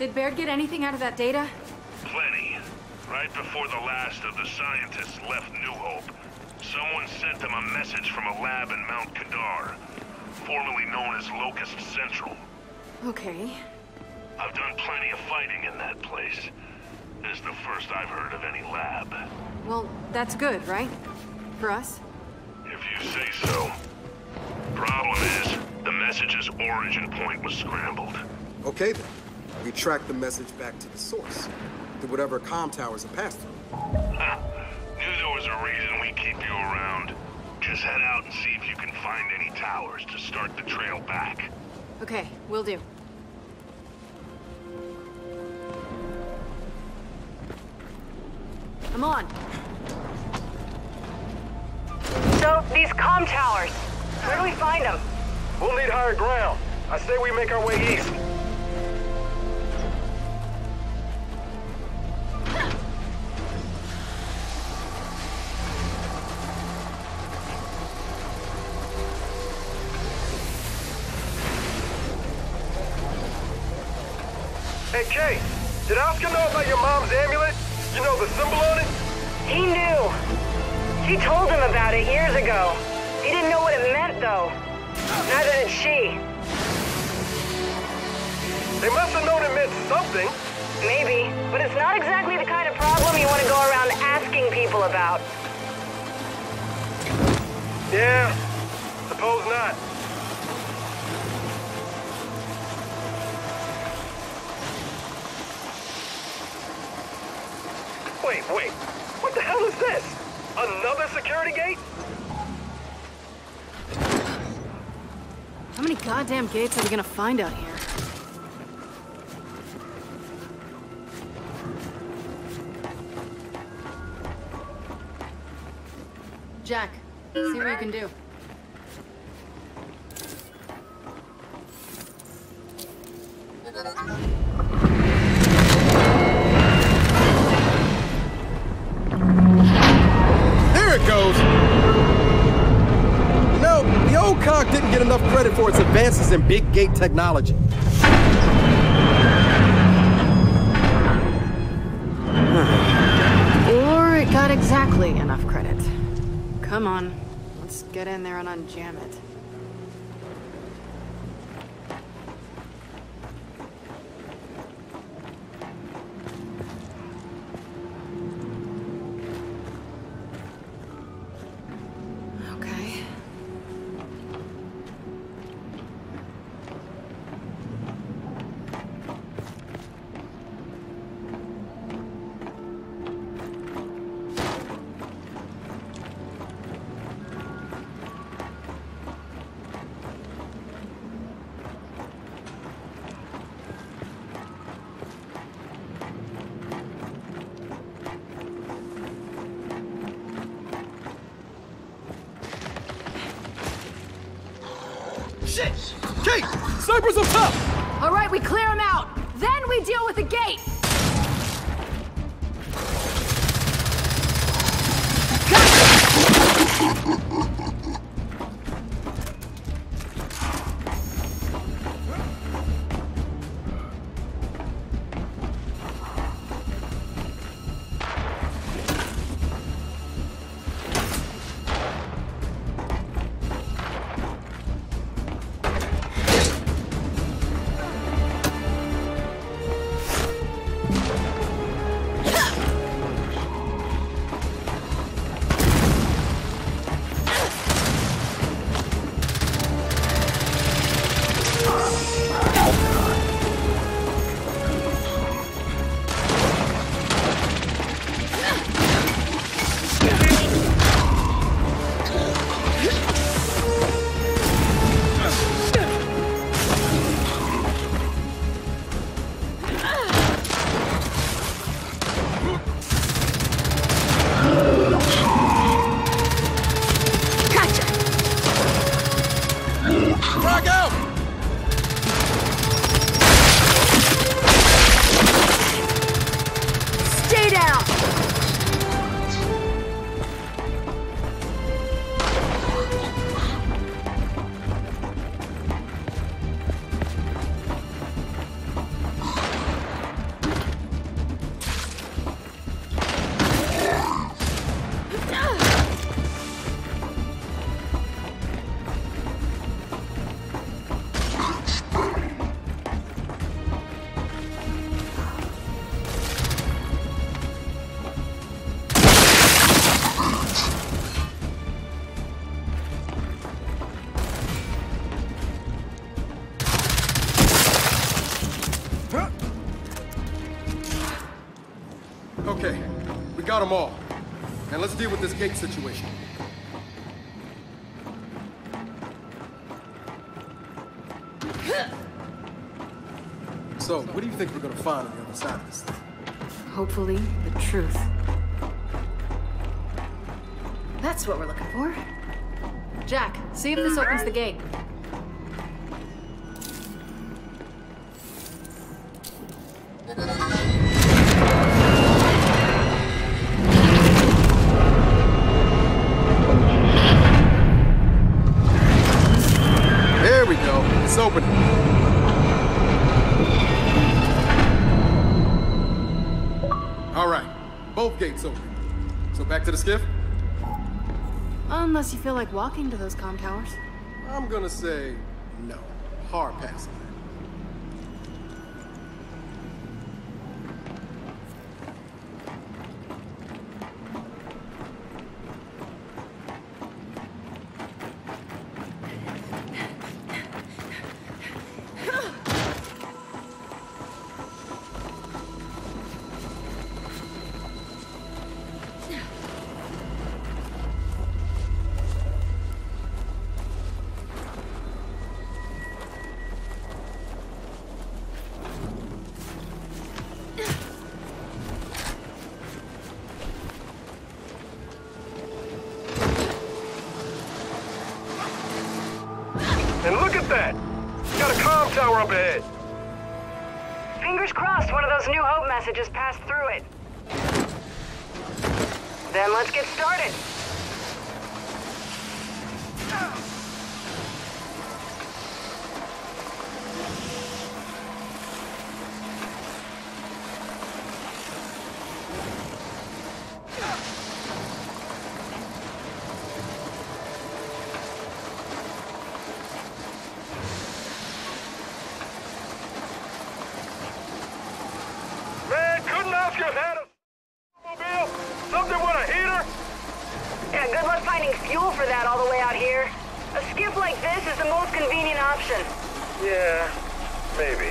Did Baird get anything out of that data? Plenty. Right before the last of the scientists left New Hope, someone sent them a message from a lab in Mount Kadar, formerly known as Locust Central. Okay. I've done plenty of fighting in that place. This is the first I've heard of any lab. Well, that's good, right? For us? If you say so. Problem is, the message's origin point was scrambled. Okay then. We track the message back to the source, to whatever comm towers it passed through. Ha! Knew there was a reason we keep you around. Just head out and see if you can find any towers to start the trail back. Okay, will do. I'm on. So, these comm towers, where do we find them? We'll need higher ground. I say we make our way east. Hey, Kate, did Oscar know about your mom's amulet? You know, the symbol on it? He knew. She told him about it years ago. He didn't know what it meant, though. Neither did she. They must have known it meant something. Maybe, but it's not exactly the kind of problem you want to go around asking people about. Yeah, suppose not. Wait, what the hell is this? Another security gate? How many goddamn gates are we gonna find out here? Jack, see what you can do. There it goes! You know, the old cog didn't get enough credit for its advances in big gate technology. Or it got exactly enough credit. Come on, let's get in there and unjam it. Okay. Shit! Kate! Snipers up top! All right, we clear them out. Then we deal with the gate. Frag out! Stay down. out them all. And let's deal with this gate situation. So, what do you think we're gonna find on the other side of this thing? Hopefully, the truth. That's what we're looking for. Jack, see if this opens the gate. There we go. It's opening. All right. Both gates open. So back to the skiff? Unless you feel like walking to those comm towers. I'm gonna say no. Hard pass on that. And look at that! Got a comm tower up ahead. Fingers crossed one of those New Hope messages passed through it. Then let's get started. Man, couldn't Oscar have had a mobile? Something with a heater? Yeah, good luck finding fuel for that all the way out here. A skiff like this is the most convenient option. Yeah, maybe.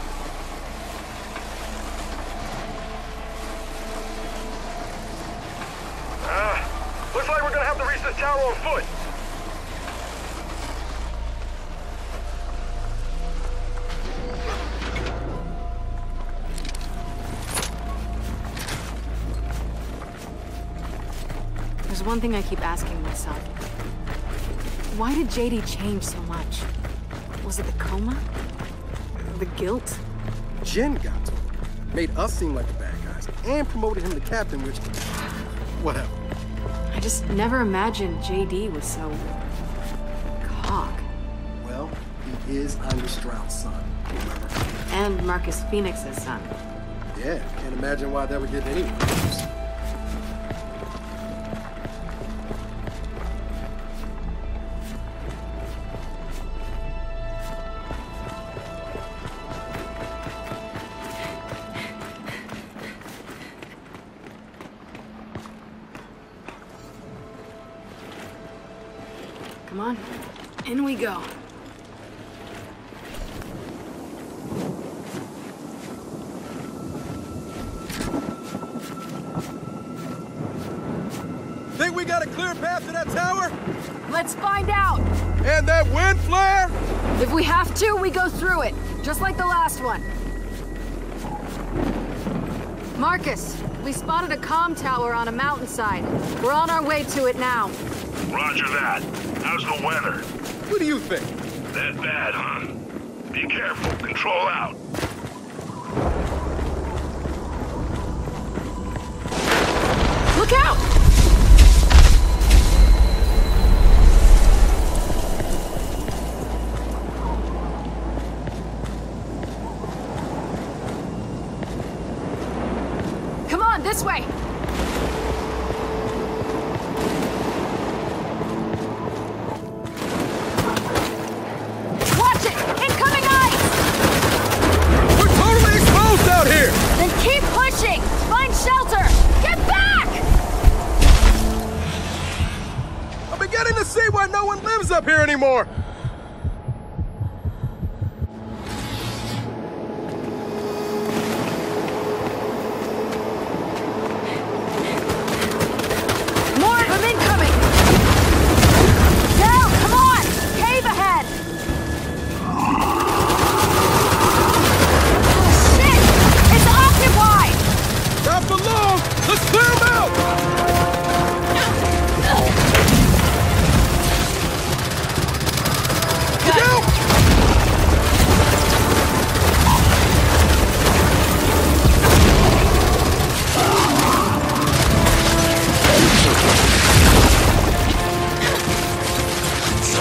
Looks like we're gonna have to reach this tower on foot. There's one thing I keep asking myself. Why did JD change so much? Was it the coma? The guilt? Jen got to him. Made us seem like the bad guys. And promoted him to captain, which... whatever. I just never imagined JD was so... cock. Well, he is Anya Stroud's son, remember? And Marcus Phoenix's son. Yeah, can't imagine why that would get anyone else. Come on, in we go. Think we got a clear path to that tower? Let's find out! And that wind flare? If we have to, we go through it, just like the last one. Marcus, we spotted a comm tower on a mountainside. We're on our way to it now. Roger that. How's the weather? What do you think? That bad, huh? Be careful. Control out. Look out! Come on, this way! Watch it! Incoming ice! We're totally exposed out here! Then keep pushing! Find shelter! Get back! I'm beginning to see why no one lives up here anymore!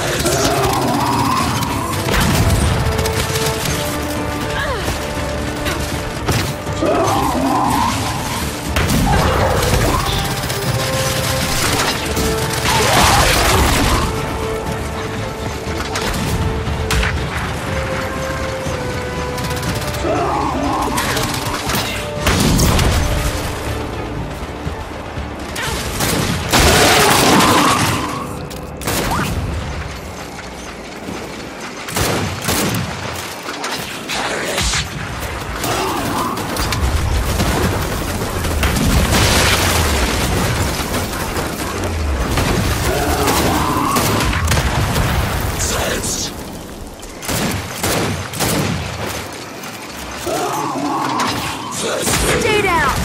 Stay down!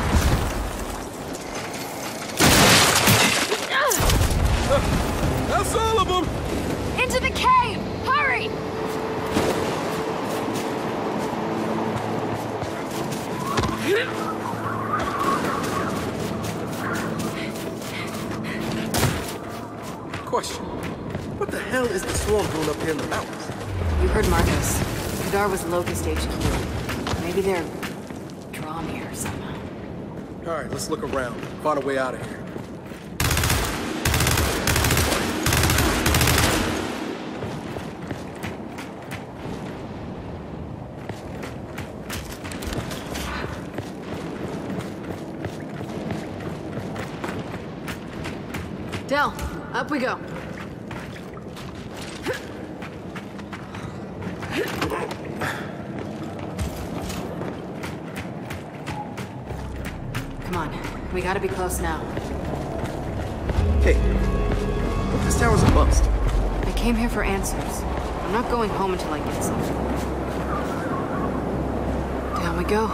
That's all of them! Into the cave! Hurry! Question. What the hell is the swarm doing up here in the mountains? You heard Marcus. Kadar was Locust HQ. Maybe they're drawn here somehow. Alright, let's look around. Find a way out of here. Del, up we go. Come on, we gotta be close now. Hey, look, this tower's a bust. I came here for answers. I'm not going home until I get some. Down we go.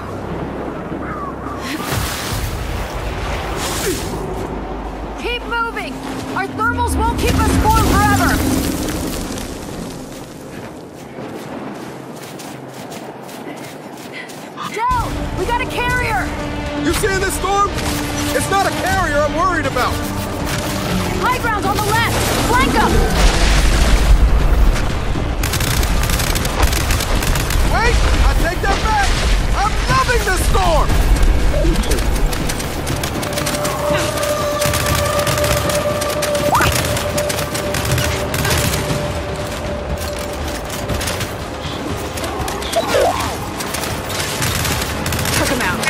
Keep moving! Our thermals won't keep us warm forever! Del! We got a carrier! You seeing this storm? It's not a carrier I'm worried about! High ground on the left! Flank them! Wait! I take that back! I'm loving this storm! Took him out.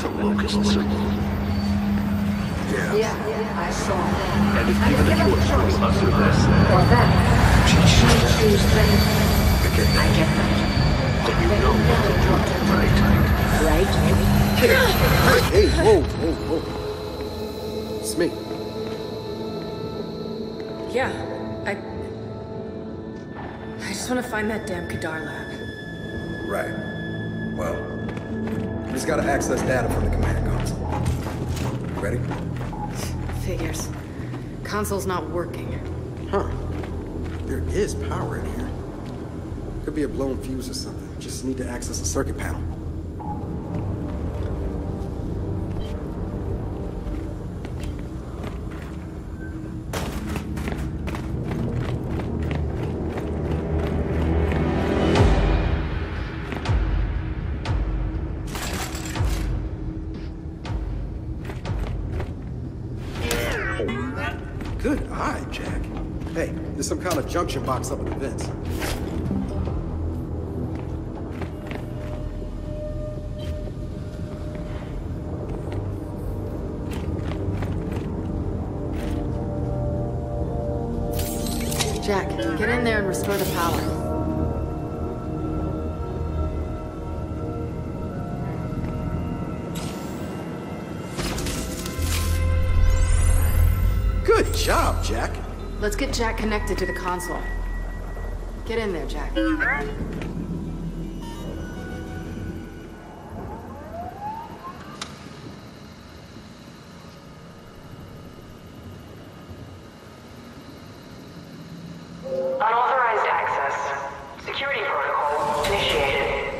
to locusts. Yeah, I saw that. And if given a choice between us or this, Or that. she I chooses choose them. I get that. Then you know what to do, right? Right? Hey, whoa. It's me. Yeah, I just want to find that damn Kadar lab. Right. Well, we just gotta access data from the command console. Ready? Figures. Console's not working. Huh. There is power in here. Could be a blown fuse or something. Just need to access a circuit panel. Good eye, Jack. Hey, there's some kind of junction box up in the vents. Jack, get in there and restore the power. Good job, Jack. Let's get Jack connected to the console. Get in there, Jack. Unauthorized access. Security protocol initiated.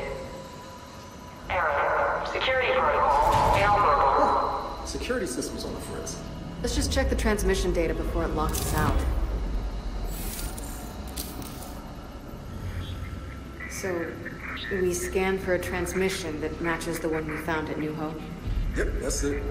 Error. Security protocol inoperable. Security system's on the fritz. Let's just check the transmission data before it locks us out. So, we scanned for a transmission that matches the one we found at New Hope. Yep, that's it.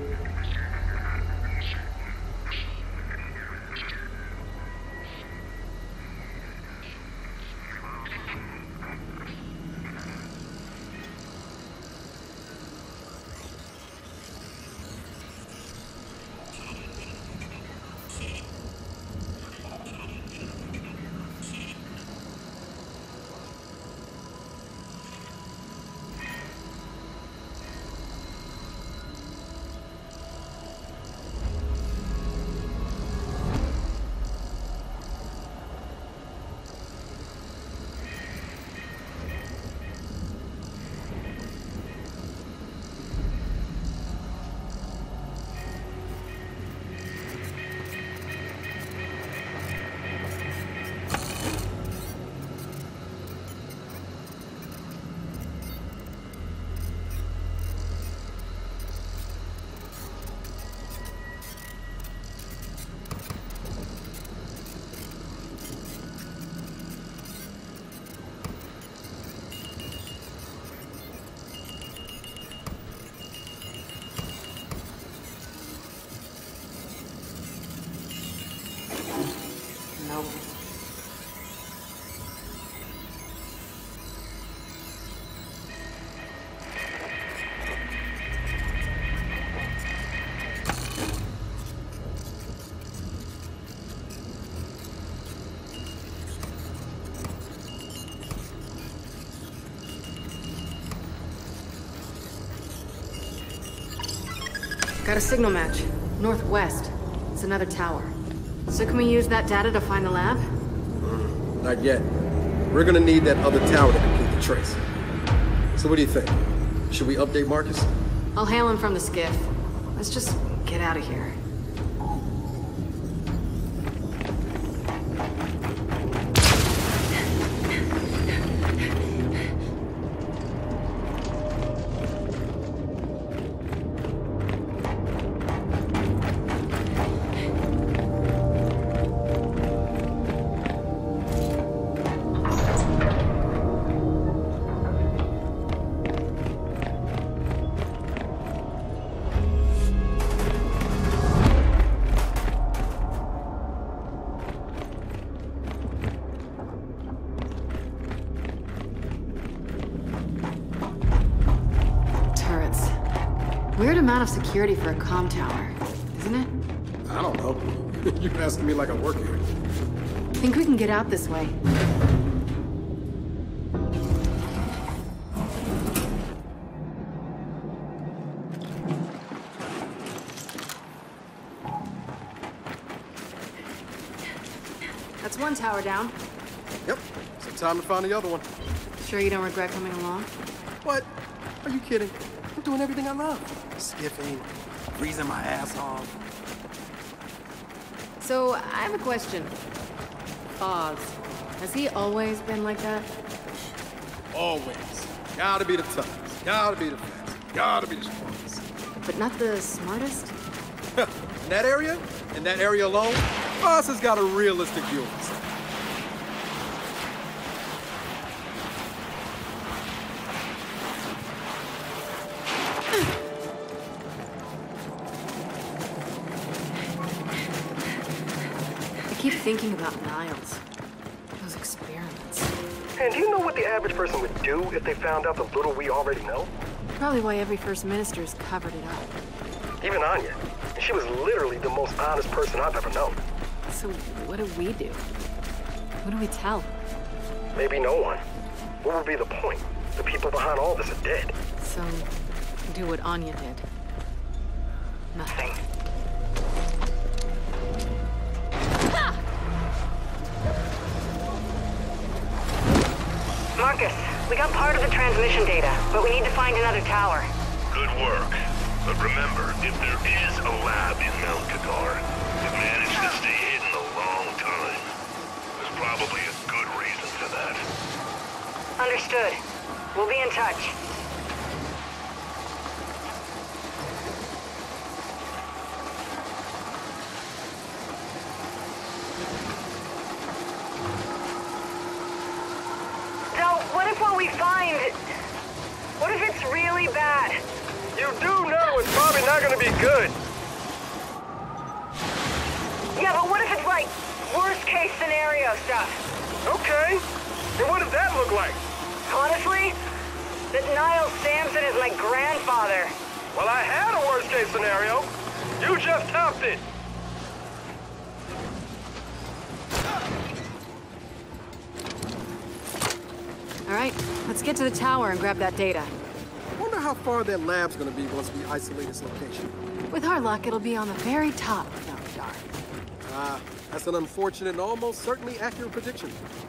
Nope. Got a signal match. Northwest. It's another tower. So can we use that data to find the lab? Not yet. We're gonna need that other tower to complete the trace. So what do you think? Should we update Marcus? I'll hail him from the skiff. Let's just get out of here. Weird amount of security for a comm tower, isn't it? I don't know. You're asking me like I work here. Think we can get out this way? That's one tower down. Yep. So time to find the other one. Sure you don't regret coming along? What? Are you kidding? I'm doing everything I love. Skiffing, freezing my ass off. So, I have a question. Oz, has he always been like that? Always. Gotta be the toughest. Gotta be the fastest. Gotta be the strongest. But not the smartest? In that area alone, Oz has got a realistic view of himself. I keep thinking about Niles. Those experiments. And do you know what the average person would do if they found out the little we already know? Probably why every First Minister's covered it up. Even Anya. She was literally the most honest person I've ever known. So what do we do? Who do we tell? Maybe no one. What would be the point? The people behind all this are dead. So, do what Anya did. Nothing. Marcus, we got part of the transmission data, but we need to find another tower. Good work. But remember, if there is a lab in Mount Kadar, it managed to stay hidden a long time. There's probably a good reason for that. Understood. We'll be in touch. So, what if what we find... What if it's really bad? You do know it's probably not gonna be good. Yeah, but what if it's like worst case scenario stuff? Okay. And what does that look like? Honestly, that Niles Samson is my grandfather. Well, I had a worst case scenario. You just topped it. All right, let's get to the tower and grab that data. Wonder how far that lab's gonna be once we isolate its location. With our luck, it'll be on the very top of Mount Kadar. Ah, that's an unfortunate and almost certainly accurate prediction.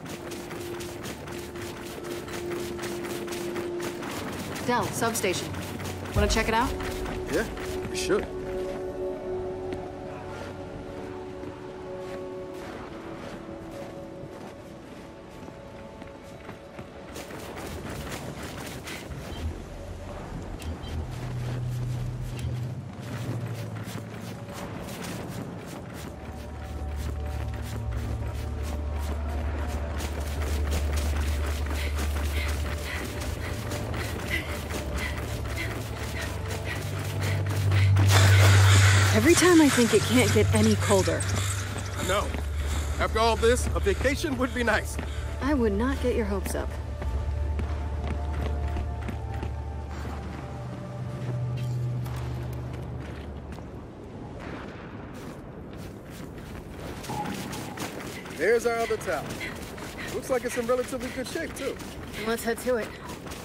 Del, substation. Wanna check it out? Yeah, we should. Every time I think it can't get any colder. No. After all this, a vacation would be nice. I would not get your hopes up. There's our other tower. Looks like it's in relatively good shape, too. Let's head to it.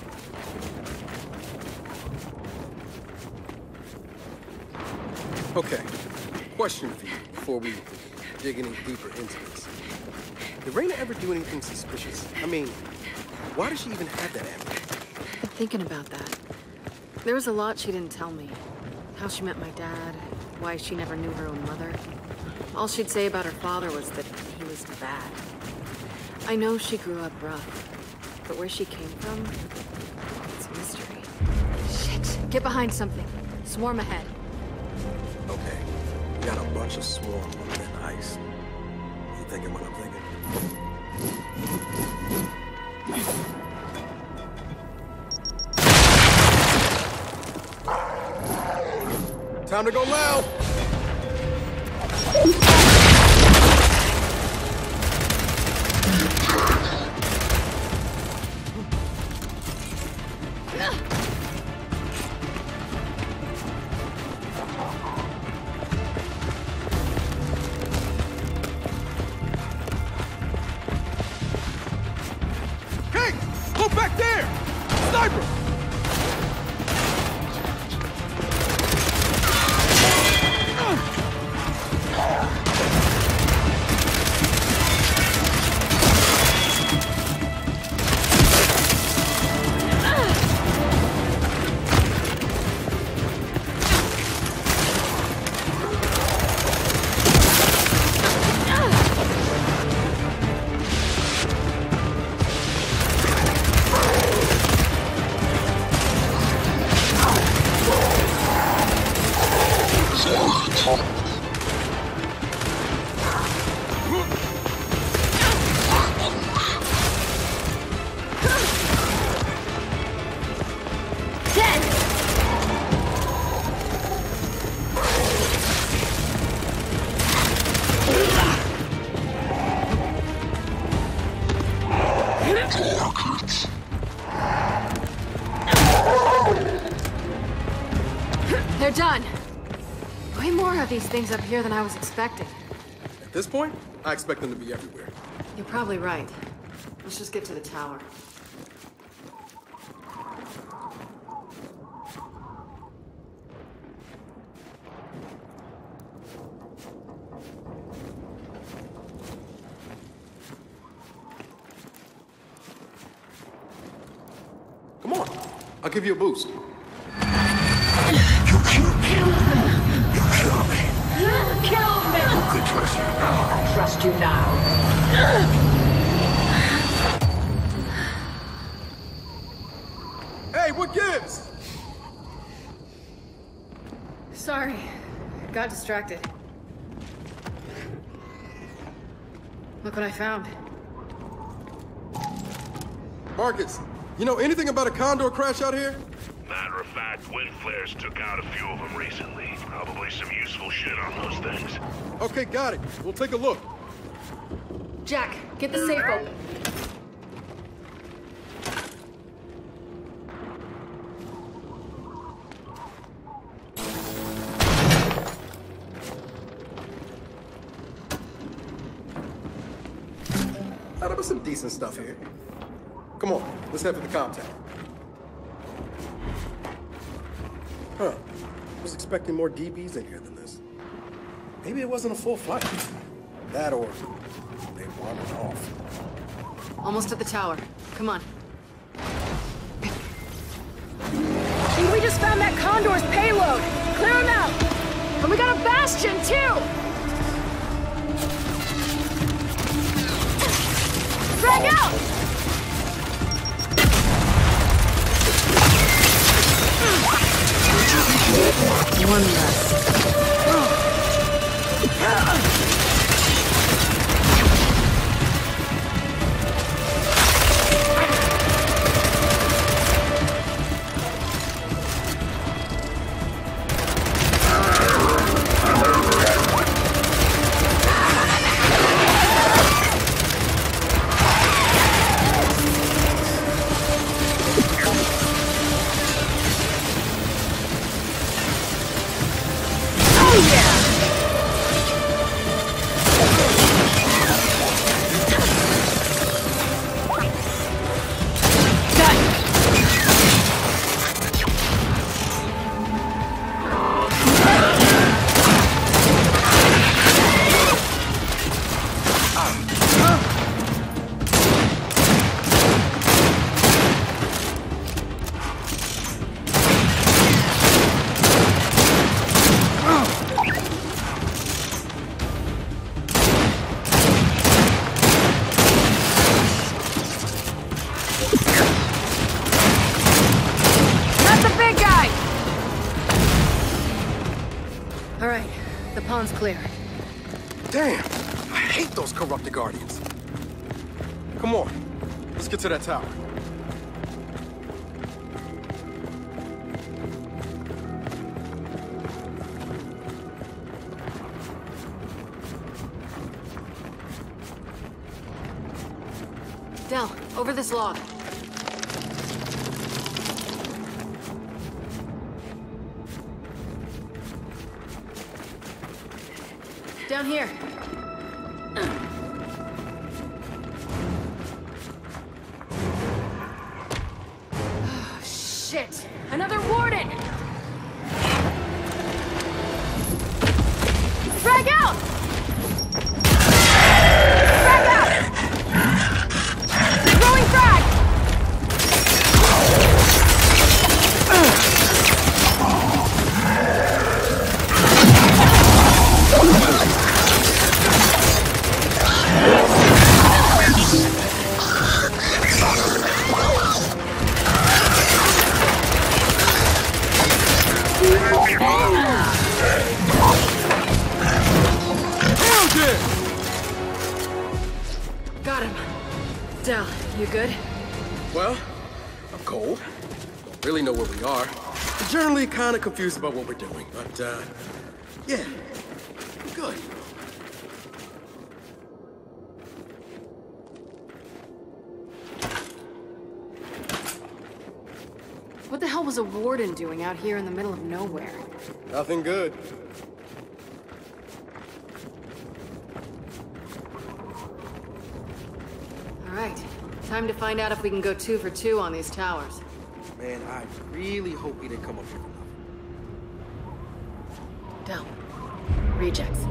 Okay, question for you before we dig any deeper into this. Did Raina ever do anything suspicious? I mean, why does she even have that amulet? I'm thinking about that. There was a lot she didn't tell me. How she met my dad, why she never knew her own mother. All she'd say about her father was that he was bad. I know she grew up rough, but where she came from, it's a mystery. Shit, get behind something. Swarm ahead. Okay, we got a bunch of swarm on thin ice. You thinking what I'm thinking? Time to go loud! Sniper! They're done. Way more of these things up here than I was expecting. At this point, I expect them to be everywhere. You're probably right. Let's just get to the tower. Come on, I'll give you a boost. Kill me! Who could trust you now? I trust you now. Hey, what gives? Sorry. Got distracted. Look what I found. Marcus, you know anything about a Condor crash out here? Matter of fact, wind flares took out a few of them recently. Probably some useful shit on those things. Okay, got it. We'll take a look. Jack, get the safe open. Now, there was some decent stuff here. Come on, let's head for the comm tower. Huh. I was expecting more DBs in here than this. Maybe it wasn't a full flight. That or they wandered off. Almost at the tower. Come on. And we just found that Condor's payload. Clear him out. And we got a Bastion, too. Frag out! One less. Pond's clear. Damn! I hate those corrupted Guardians. Come on, let's get to that tower. Del, over this log. Down here. Got him. Del, you good? Well, I'm cold. Don't really know where we are. I'm generally kind of confused about what we're doing, but, yeah, I'm good. What the hell was a warden doing out here in the middle of nowhere? Nothing good. All right, time to find out if we can go 2 for 2 on these towers. Man, I really hope we didn't come up here for nothing. Del, rejects.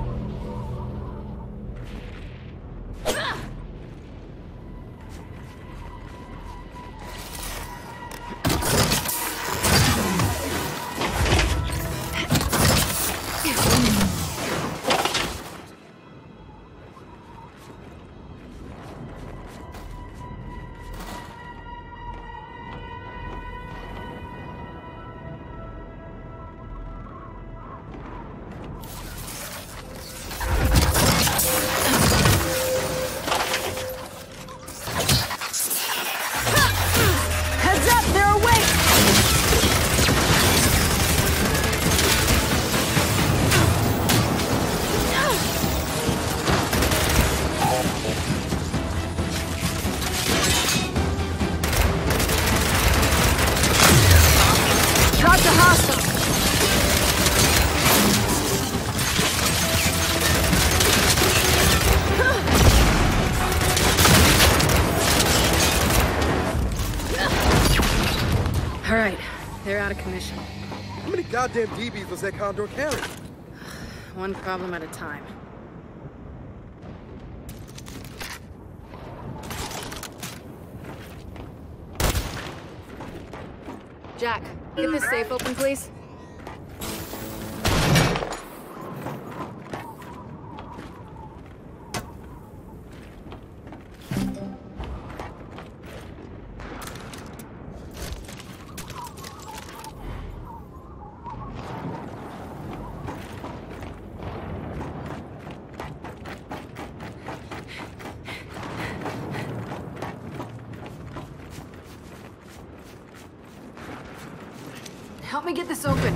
All right, they're out of commission. How many goddamn DBs was that Condor carrying? One problem at a time. Jack, get this safe open, please. Help me get this open.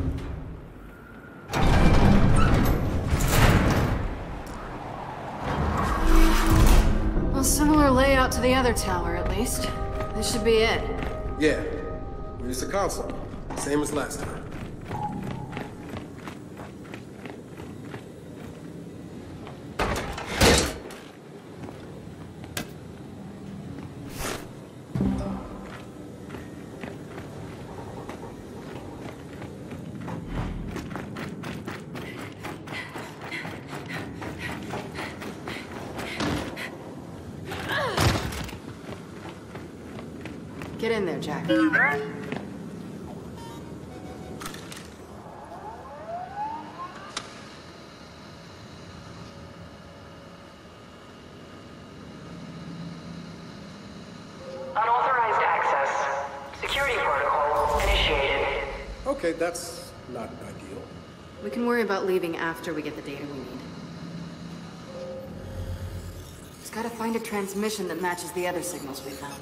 Well, similar layout to the other tower, at least. This should be it. Yeah, use the console. Same as last time. Get in there, Jack. Unauthorized access. Security protocol initiated. Okay, that's not ideal. We can worry about leaving after we get the data we need. Just gotta find a transmission that matches the other signals we found.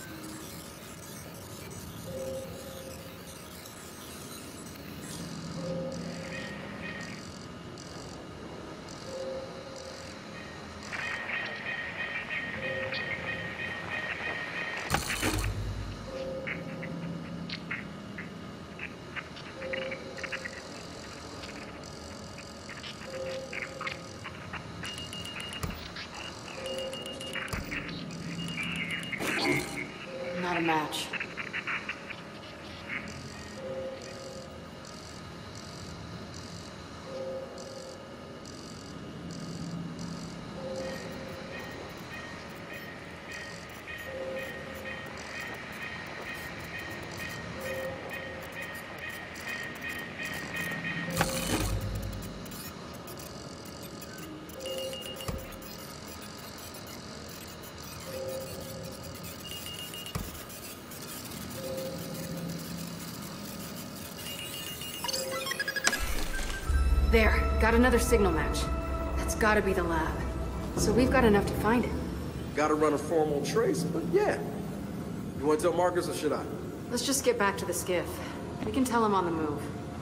Not a match. There, got another signal match. That's gotta be the lab. So we've got enough to find it. gotta run a formal trace, but yeah. You wanna tell Marcus or should I? Let's just get back to the skiff. We can tell him on the move.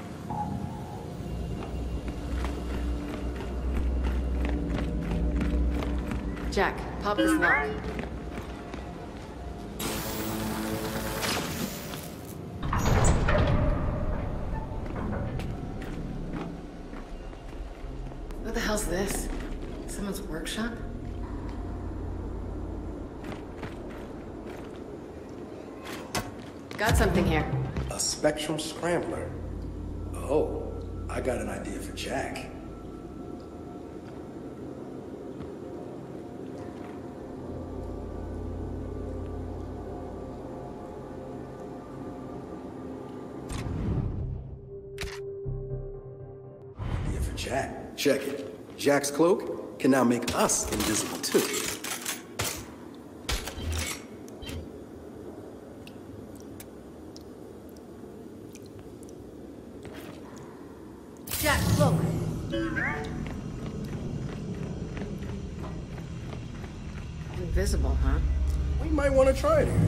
Jack, pop this lock. What the hell's this? Someone's workshop? Got something here. A Spectrum Scrambler. Oh, I got an idea for Jack. Idea for Jack. Check it. Jack's cloak can now make us invisible too. Jack, look. Invisible, huh? We might want to try it here.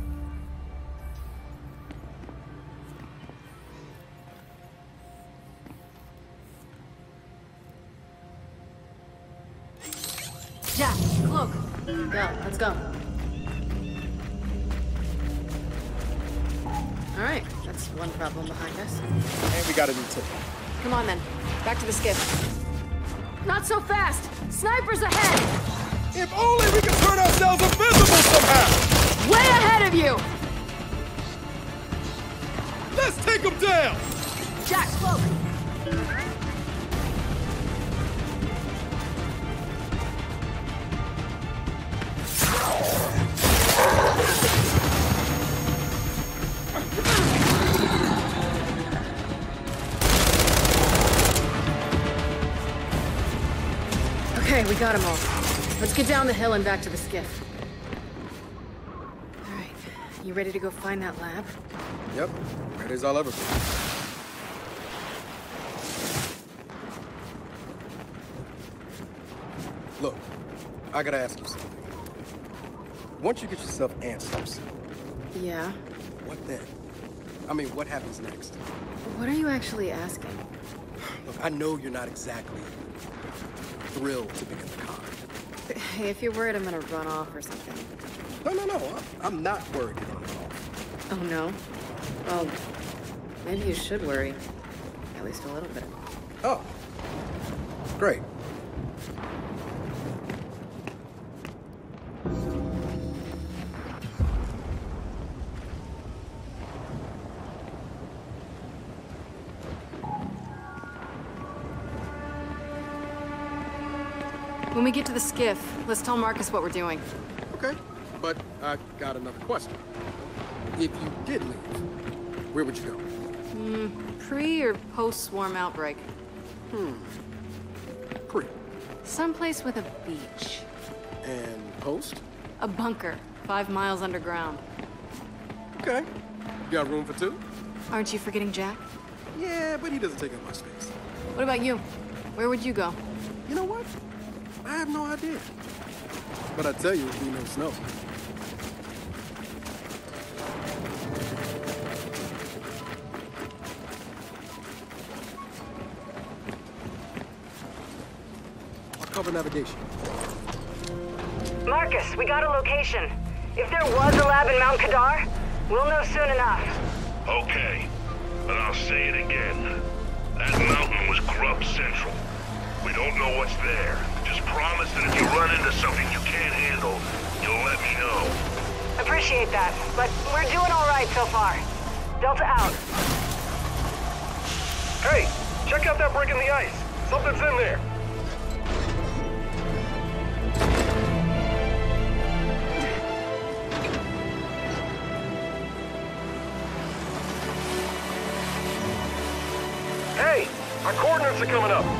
Jack, cloak. Go, let's go. All right, that's one problem behind us. And we got a new tip. Come on then, back to the skiff. Not so fast! Snipers ahead! If only we could turn ourselves invisible somehow! Way ahead of you! Let's take them down! Jack, cloak! Okay, we got them all. Let's get down the hill and back to the skiff. All right, you ready to go find that lab? Yep, ready as I'll ever be. Look, I gotta ask you something. Once you get yourself answers, Yeah. what then? I mean, what happens next? What are you actually asking? Look, I know you're not exactly thrilled to be in the car. Hey, if you're worried I'm gonna run off or something. No, I'm not worried you're gonna run off. Oh, no? Well, maybe you should worry. At least a little bit. Oh, great. When we get to the skiff, let's tell Marcus what we're doing. Okay, but I got another question. If you did leave, where would you go? Pre or post-swarm outbreak? Pre. Someplace with a beach. And post? A bunker, 5 miles underground. Okay. You got room for two? Aren't you forgetting Jack? Yeah, but he doesn't take up much space. What about you? Where would you go? You know what? I have no idea. But I tell you, it'd be no snow. I'll cover navigation. Marcus, we got a location. If there was a lab in Mount Kadar, we'll know soon enough. Okay, but I'll say it again. That mountain was Grub Central. We don't know what's there. Just promise that if you run into something you can't handle, you'll let me know. Appreciate that, but we're doing all right so far. Delta out. Hey, check out that break in the ice. Something's in there. Hey, our coordinates are coming up.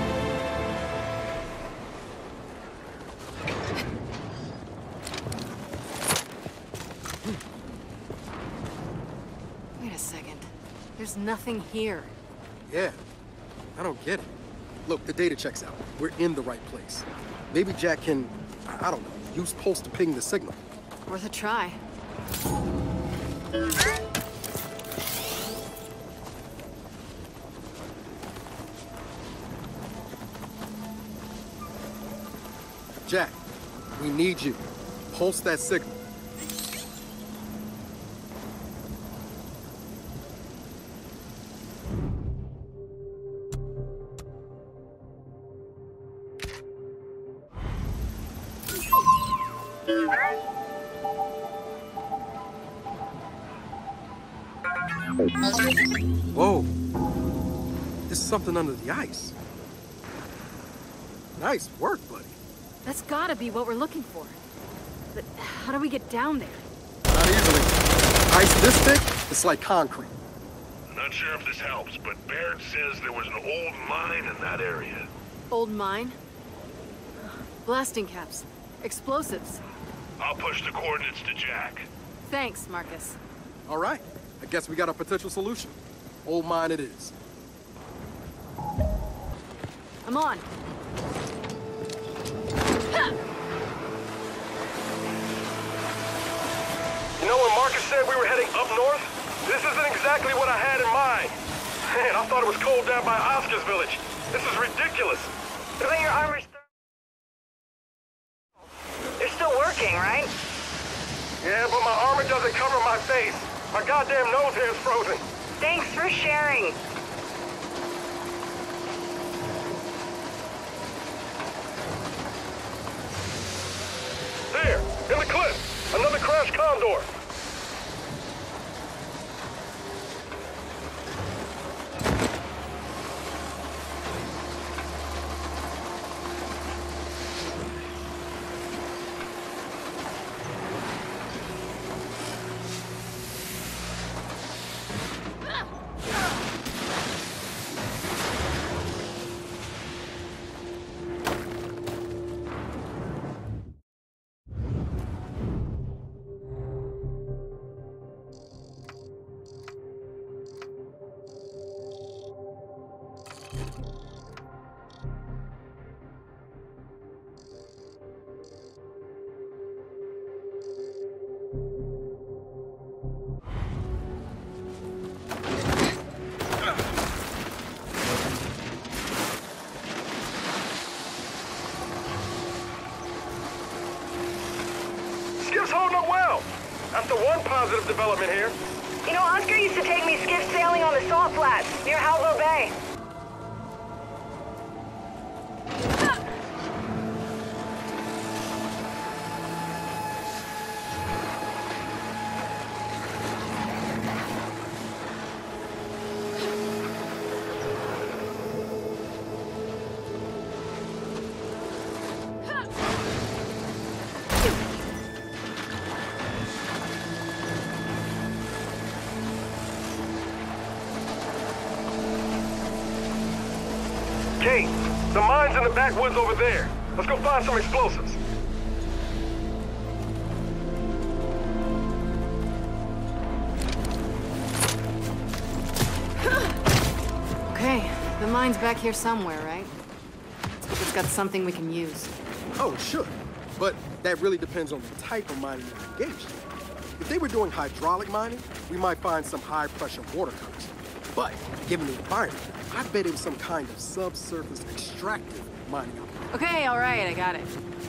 Wait a second. There's nothing here. Yeah, I don't get it. Look, the data checks out. We're in the right place. Maybe Jack can, I don't know, Use pulse to ping the signal. Worth a try. Jack, we need you. Pulse that signal. Whoa. There's something under the ice. Nice work, buddy. That's gotta be what we're looking for. But how do we get down there? Not easily. Ice this thick, it's like concrete. Not sure if this helps, but Baird says there was an old mine in that area. Old mine? Blasting caps. Explosives. I'll push the coordinates to Jack. Thanks, Marcus. All right. I guess we got a potential solution. Old mine it is. I'm on. You know when Marcus said we were heading up north? This isn't exactly what I had in mind. Man, I thought it was cold down by Oscar's village. This is ridiculous. But your armor's You're still working, right? Yeah, but my armor doesn't cover my face. My goddamn nose hair's frozen. Thanks for sharing. There, in the cliff. Another crashed Condor. Skip's holding up well. That's the one positive development here. You know, Oscar used to take me skiff sailing on the Salt Flats near Halvo Bay. Kate, the mine's in the backwoods over there. Let's go find some explosives. Okay, the mine's back here somewhere, right? Let's hope it's got something we can use. Oh, sure. But that really depends on the type of mining you're engaged in. If they were doing hydraulic mining, we might find some high-pressure water currents. But given the environment, I bet it was some kind of subsurface extractive mining operation. Okay, all right, I got it.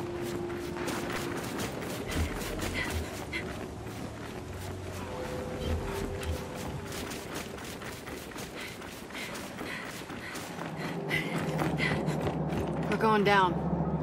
We're going down.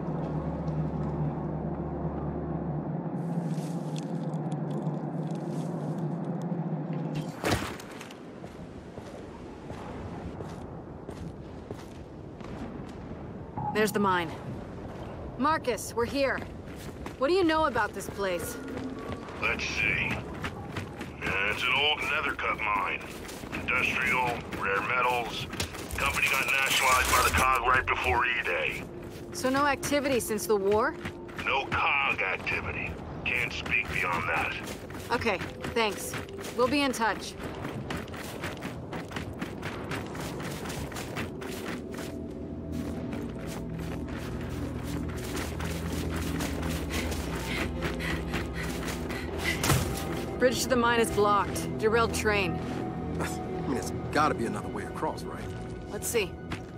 There's the mine. Marcus, we're here. What do you know about this place? Let's see. It's an old nether cut mine. Industrial, rare metals. Company got nationalized by the COG right before E-Day. So no activity since the war? No COG activity. Can't speak beyond that. Okay, thanks. We'll be in touch. Bridge to the mine is blocked. Derailed train. I mean, there's gotta be another way across, right? Let's see.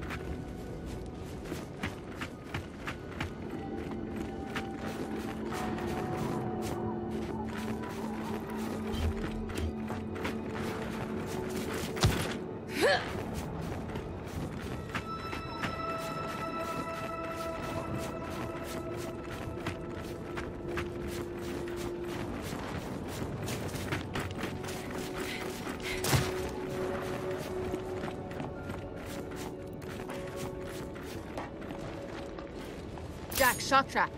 Jack, shock trap.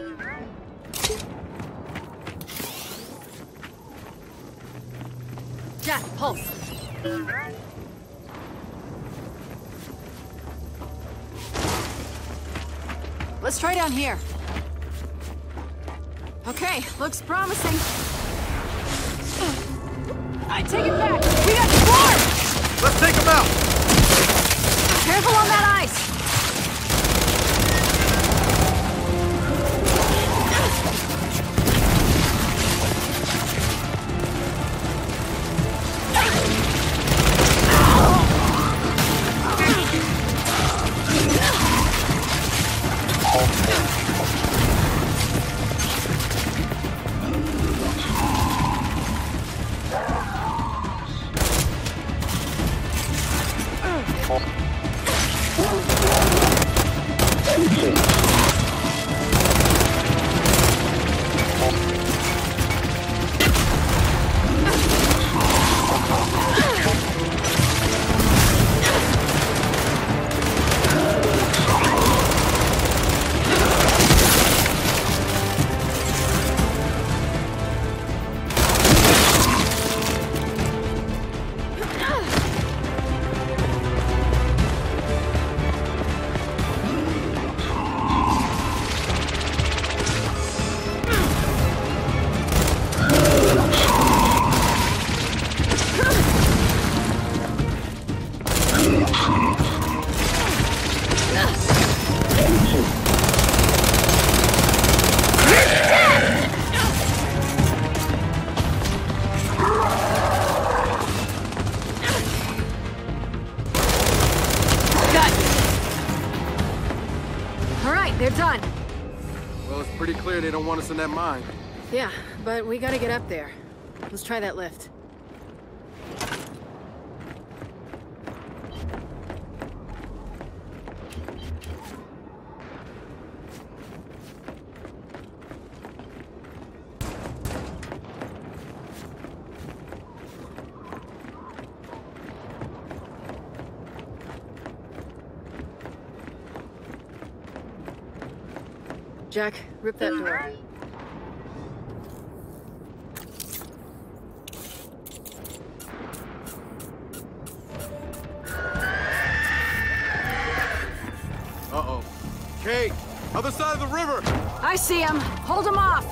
Jack, pulse. Let's try down here. Okay, looks promising. I take it back. We got swarm! Let's take them out! Careful on that ice. They're done. Well, it's pretty clear they don't want us in that mine. Yeah, but we gotta get up there. Let's try that lift. Jack, rip that door. Uh-oh. Kate! Other side of the river! I see him! Hold him off!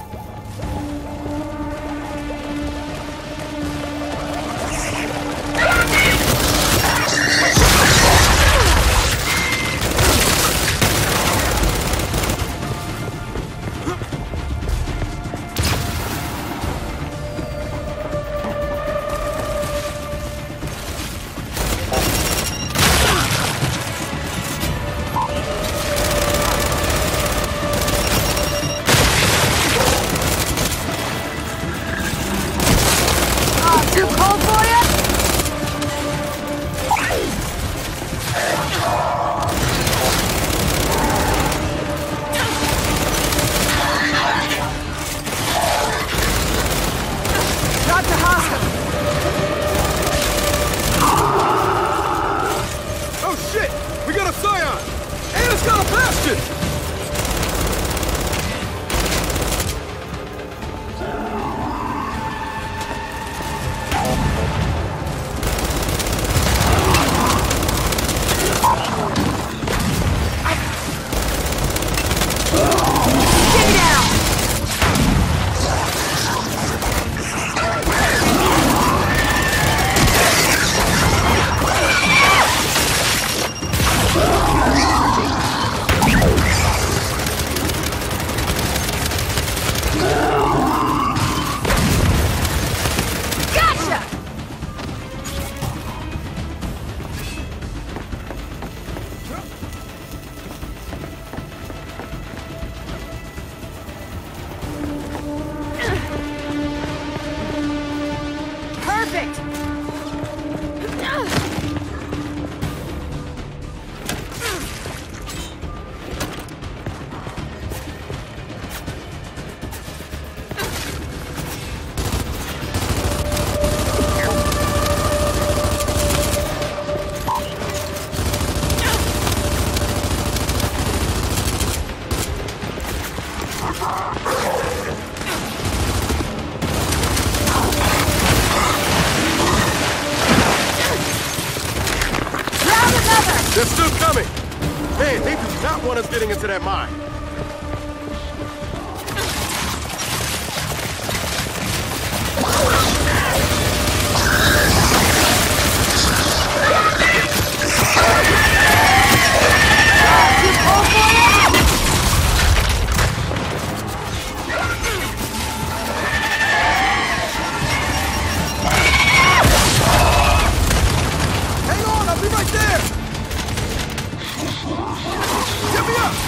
want us getting into that mine? Hang on, I'll be right there! Get me up!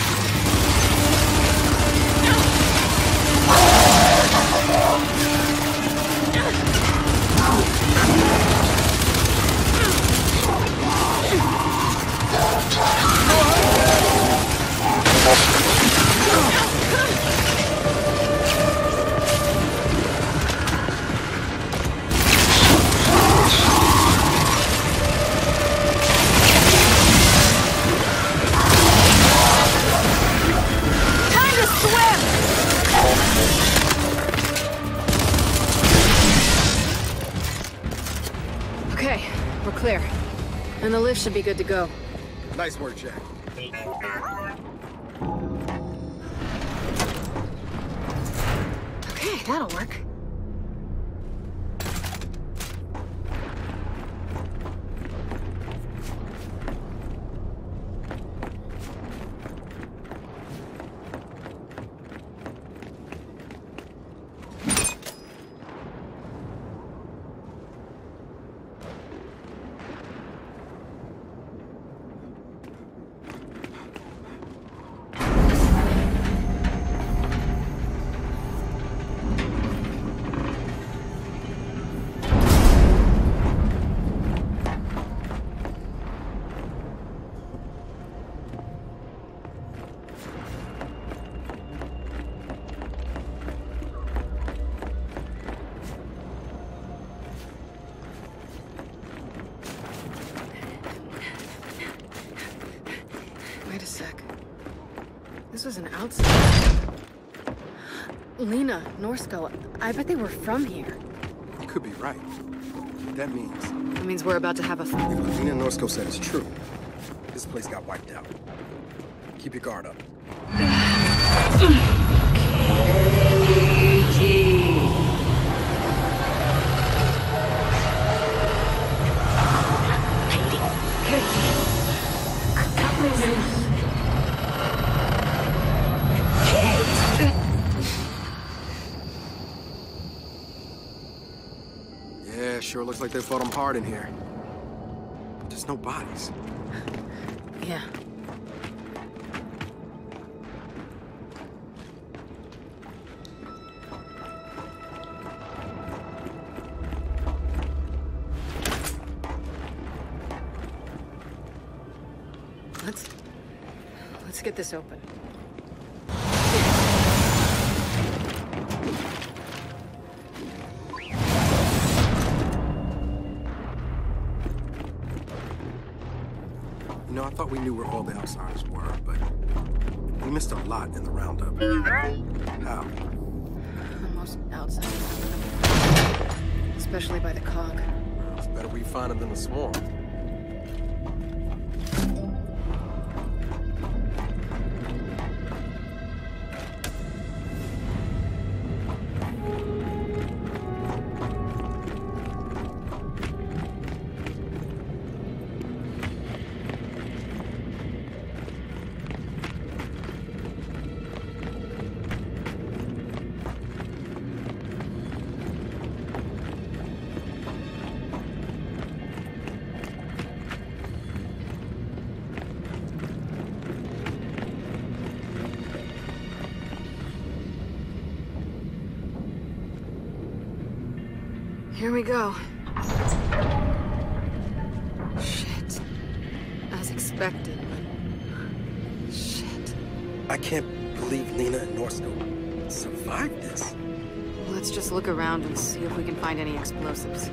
Okay, we're clear. And the lift should be good to go. Nice work, Jack. Okay, that'll work. Wait a sec. This was an outside. Lena, Norsko, I bet they were from here. You could be right. That means It means we're about to have a... if what Lena Norsko said is true, this place got wiped out. Keep your guard up. Yeah, sure looks like they fought them hard in here. But there's no bodies. Yeah. Let's get this open. You know, I thought we knew where all the outsiders were, but we missed a lot in the roundup. How? Almost outside. Especially by the cog. It's better we find them than the swarm. Here we go. Shit. As expected, but... Shit. I can't believe Lena and Norsko survived this. Let's just look around and see if we can find any explosives.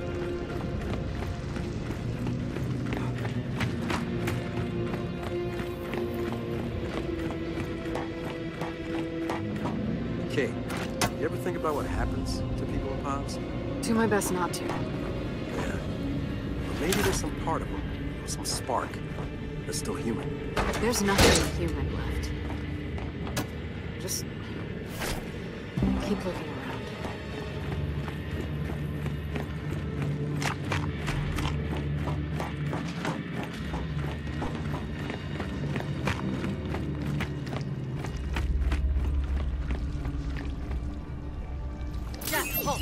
Kate, you ever think about what happens to people in pods? Do my best not to. Yeah. But maybe there's some part of them, some spark, they're still human. There's nothing human left. Just keep looking around. Jack, halt!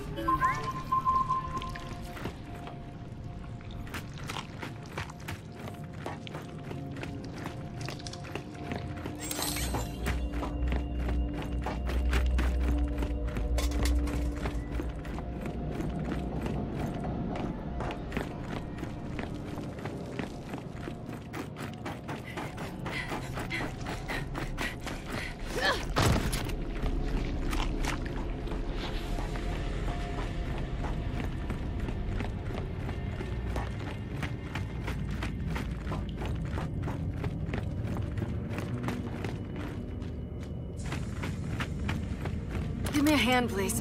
Give me a hand, please.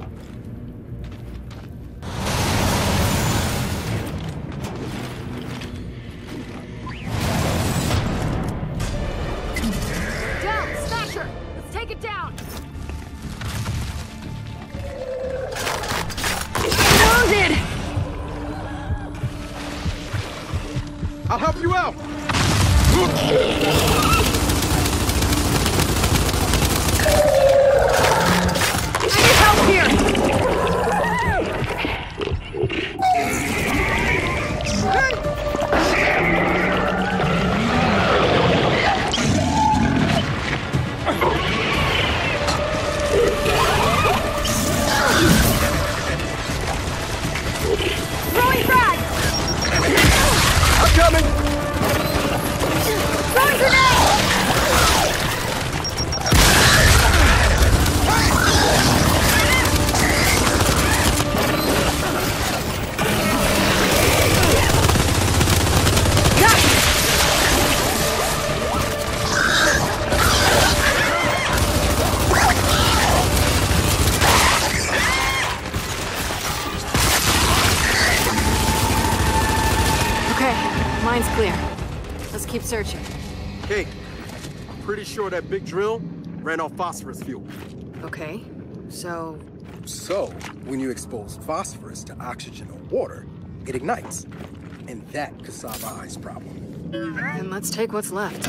Down! Smasher! Let's take it down! Wounded! I'll help you out! Help here! Throwing frag! I'm coming! Throwing grenade! Mine's clear. Let's keep searching. Kate, I'm pretty sure that big drill ran off phosphorus fuel. Okay, so... So, when you expose phosphorus to oxygen or water, it ignites. And that could solve our ice problem. Then let's take what's left.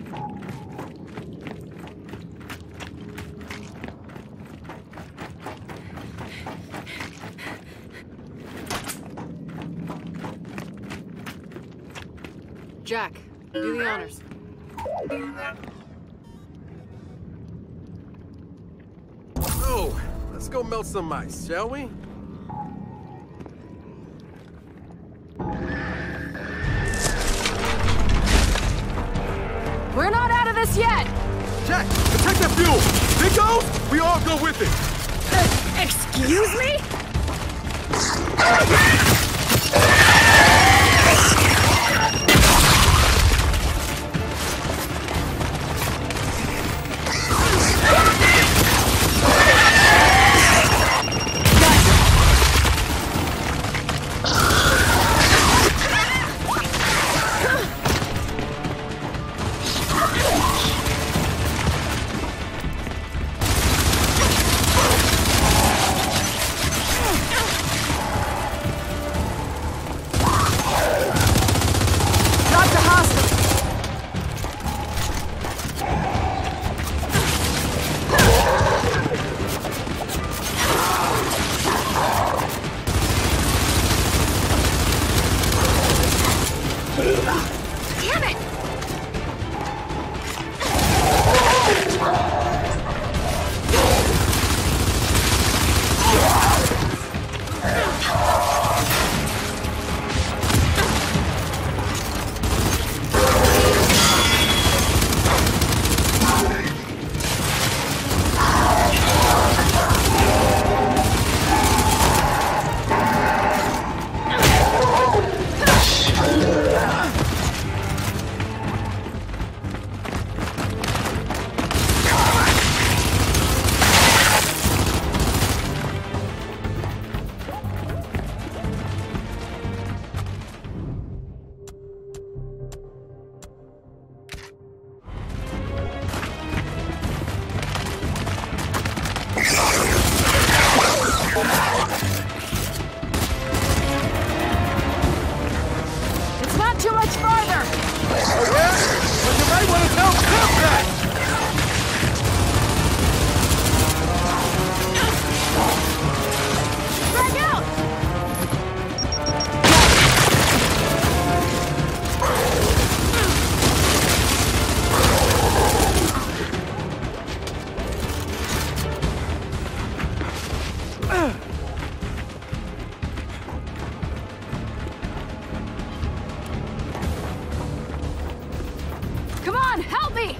Jack, do the honors. Oh, let's go melt some ice, shall we? We're not out of this yet! Jack, protect that fuel! It goes, we all go with it! Excuse me? Come on, help me!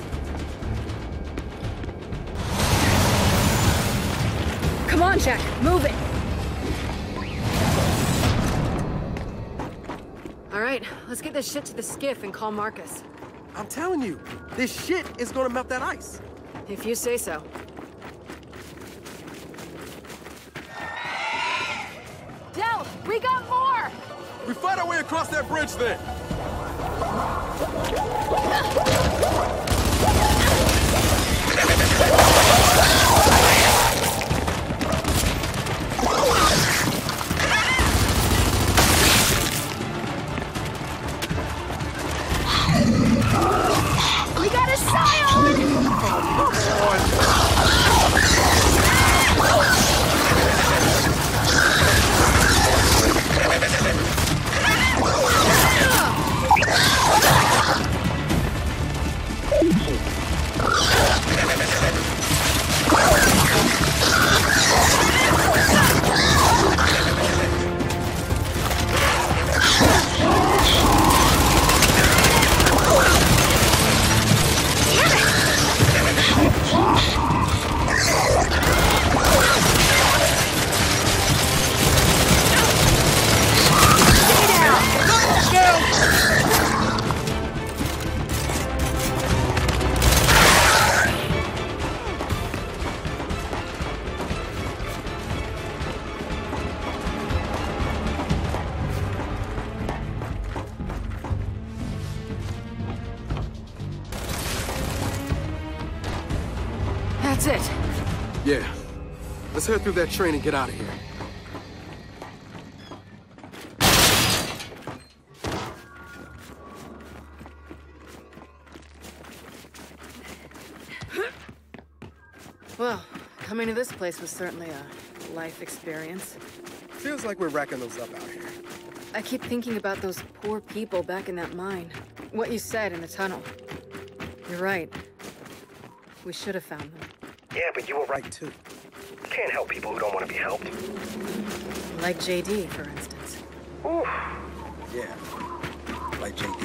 Come on, Jack, move it! All right, let's get this shit to the skiff and call Marcus. I'm telling you, this shit is gonna melt that ice. If you say so. Del, we got more! We fight our way across that bridge then. We got a scion! That's it. Yeah. Let's head through that train and get out of here. Well, coming to this place was certainly a life experience. Feels like we're racking those up out here. I keep thinking about those poor people back in that mine. What you said in the tunnel. You're right. We should have found them. Yeah, but you were right, too. You can't help people who don't want to be helped. Like JD, for instance. Ooh. Yeah. Like JD.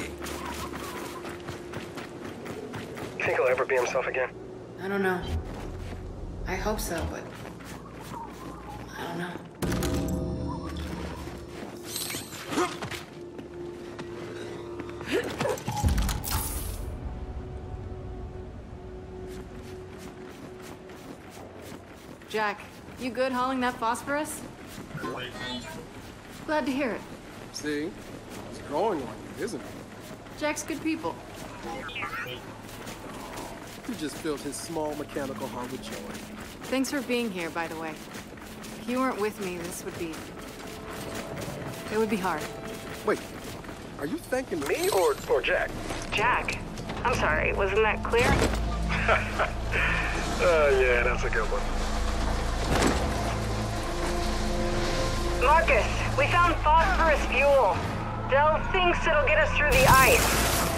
Think he'll ever be himself again? I don't know. I hope so, but I don't know. Jack, you good hauling that phosphorus? Glad to hear it. See? It's growing on you, isn't it? Jack's good people. You just filled his small mechanical heart with joy. Thanks for being here, by the way. If you weren't with me, it would be hard. Wait, are you thanking Me or Jack? Jack, I'm sorry, wasn't that clear? Yeah, that's a good one. Marcus, we found phosphorus fuel. Del thinks it'll get us through the ice.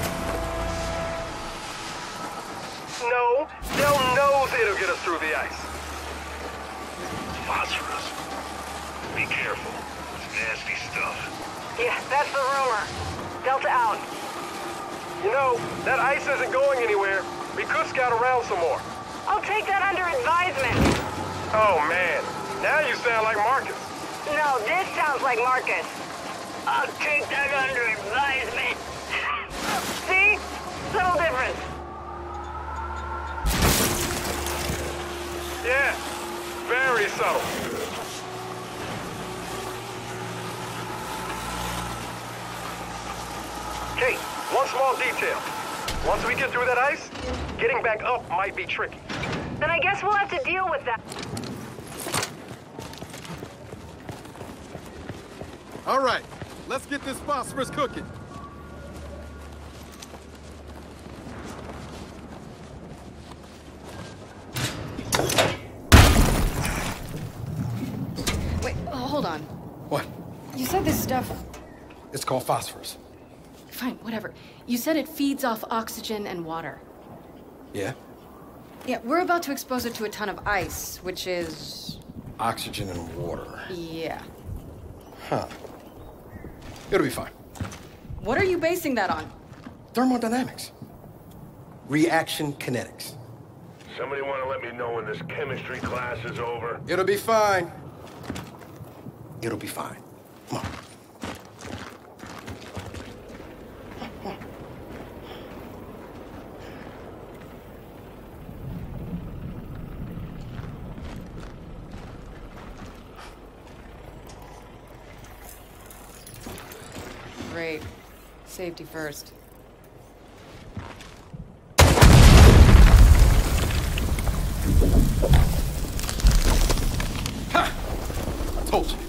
No, Del knows it'll get us through the ice. Phosphorus. Be careful. It's nasty stuff. Yeah, that's the rumor. Delta out. You know, that ice isn't going anywhere. We could scout around some more. I'll take that under advisement. Oh, man. Now you sound like Marcus. No, this sounds like Marcus. I'll take that under advisement. See? Subtle difference. Yeah, very subtle. Kate, one small detail. Once we get through that ice, getting back up might be tricky. Then I guess we'll have to deal with that. All right, let's get this phosphorus cooking. Wait, hold on. What? You said this stuff... It's called phosphorus. Fine, whatever. You said it feeds off oxygen and water. Yeah? Yeah, we're about to expose it to a ton of ice, which is... oxygen and water. Yeah. Huh. It'll be fine. What are you basing that on? Thermodynamics. Reaction kinetics. Somebody want to let me know when this chemistry class is over? It'll be fine. It'll be fine. Come on. Great. Safety first. Ha! I told you.